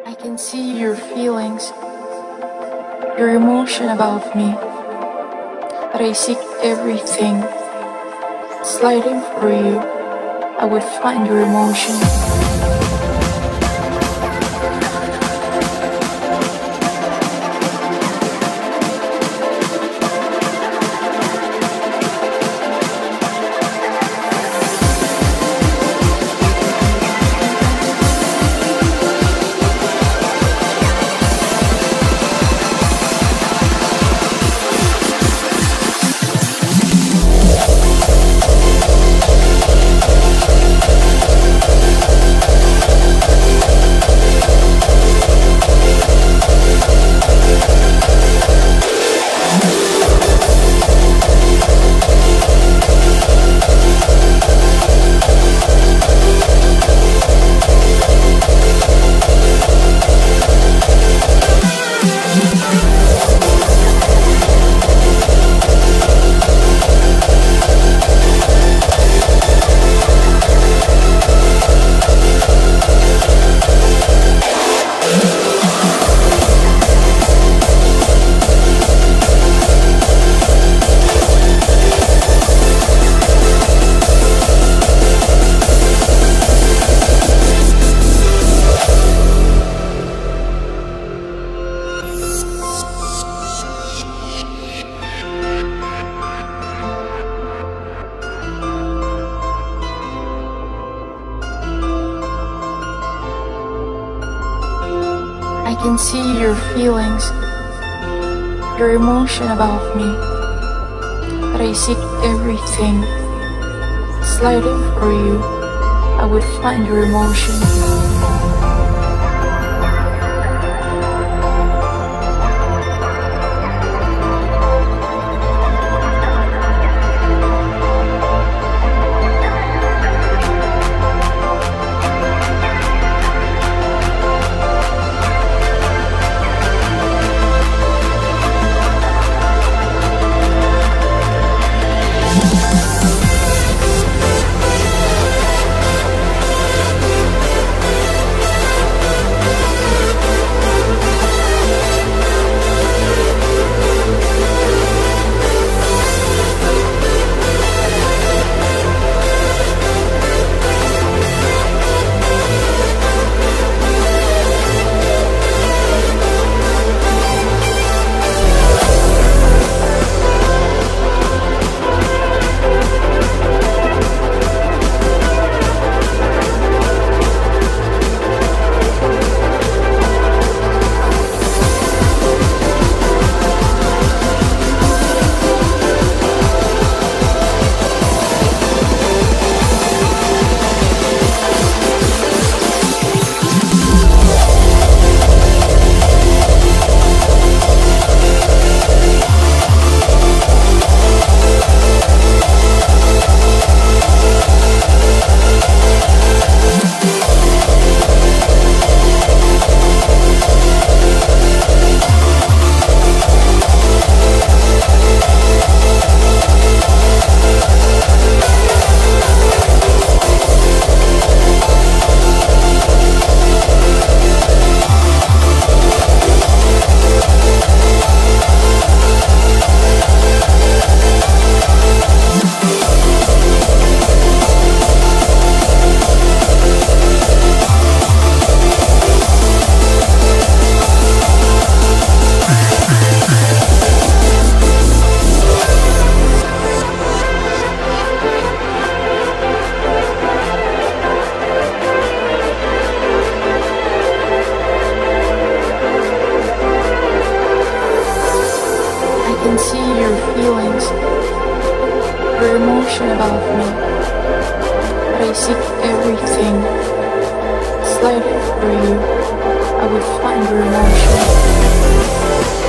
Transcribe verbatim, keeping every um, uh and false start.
I can see your feelings, your emotion about me, but I seek everything. Sliding for you, I would find your emotion. I can see your feelings, your emotion about me, but I seek everything. Sliding for you, I would find your emotion. I can see your feelings, your emotion about me, but I seek everything. Sliding for you, I would find your emotion.